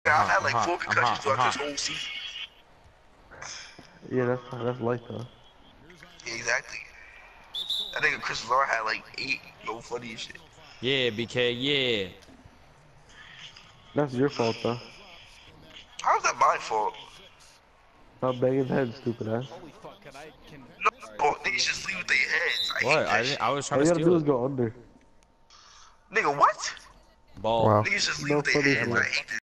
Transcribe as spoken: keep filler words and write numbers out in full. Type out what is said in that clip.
I've hot, had I'm like hot, four I'm hot, concussions I'm throughout this hot. whole season. Yeah, that's that's light though. Yeah, exactly. I think Chris Lazar had like eight. No funny shit. Yeah, B K, yeah. That's your fault though. How's that my fault? Stop banging the head, stupid ass. Holy fuck, can I can No, niggas just leave with their heads. I What? hate I that didn't, shit. I was trying All to you gotta steal do it. is go under. Nigga, what? Ball. Wow. Niggas just leave No with their funny heads. shit. I hate that.